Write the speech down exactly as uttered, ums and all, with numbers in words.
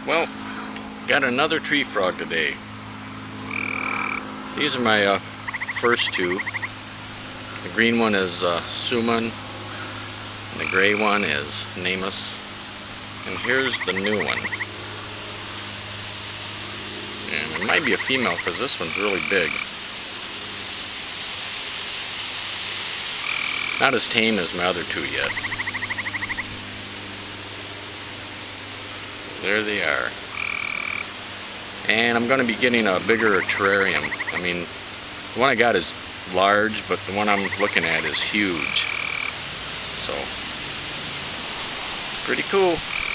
Well, got another tree frog today. These are my uh, first two. The green one is uh, Suman, and the gray one is Namus. And here's the new one. And it might be a female because this one's really big. Not as tame as my other two yet. So there they are. And I'm going to be getting a bigger terrarium. I mean, the one I got is large, but the one I'm looking at is huge. So, pretty cool.